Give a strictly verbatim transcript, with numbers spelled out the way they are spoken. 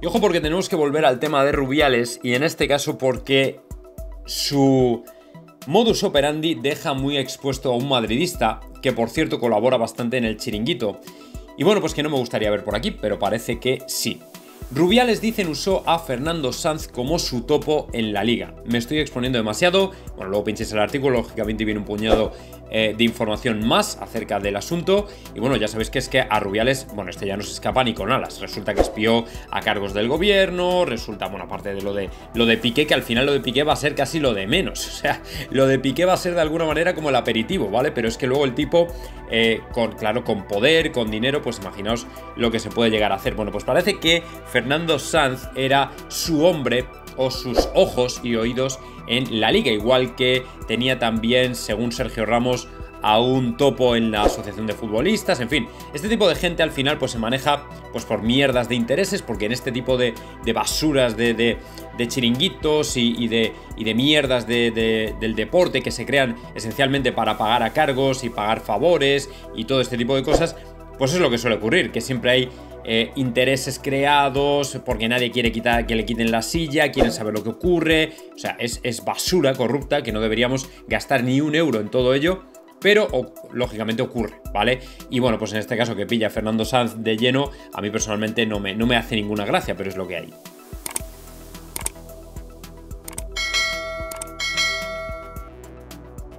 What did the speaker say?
Y ojo porque tenemos que volver al tema de Rubiales, y en este caso porque su modus operandi deja muy expuesto a un madridista, que por cierto colabora bastante en El Chiringuito. Y bueno, pues que no me gustaría ver por aquí, pero parece que sí. Rubiales, dicen, usó a Fernando Sanz como su topo en la liga. Me estoy exponiendo demasiado. Bueno, luego pinchéis el artículo, lógicamente viene un puñado eh, de información más acerca del asunto. Y bueno, ya sabéis que es que a Rubiales, bueno, este ya no se escapa ni con alas. Resulta que espió a cargos del gobierno, resulta, bueno, aparte de lo de, lo de Piqué, que al final lo de Piqué va a ser casi lo de menos. O sea, lo de Piqué va a ser de alguna manera como el aperitivo, ¿vale? Pero es que luego el tipo, eh, con, claro, con poder, con dinero, pues imaginaos lo que se puede llegar a hacer. Bueno, pues parece que Fernando Sanz era su hombre o sus ojos y oídos en la liga, igual que tenía también, según Sergio Ramos, a un topo en la asociación de futbolistas. En fin, este tipo de gente al final pues se maneja pues por mierdas de intereses, porque en este tipo de, de basuras de, de, de chiringuitos y, y, de, y de mierdas de, de, del deporte que se crean esencialmente para pagar a cargos y pagar favores y todo este tipo de cosas, pues es lo que suele ocurrir, que siempre hay Eh, intereses creados porque nadie quiere quitar, que le quiten la silla, quieren saber lo que ocurre. O sea, es, es basura corrupta que no deberíamos gastar ni un euro en todo ello, pero o, lógicamente ocurre, ¿vale? Y bueno, pues en este caso que pilla a Fernando Sanz de lleno, a mí personalmente no me, no me hace ninguna gracia, pero es lo que hay.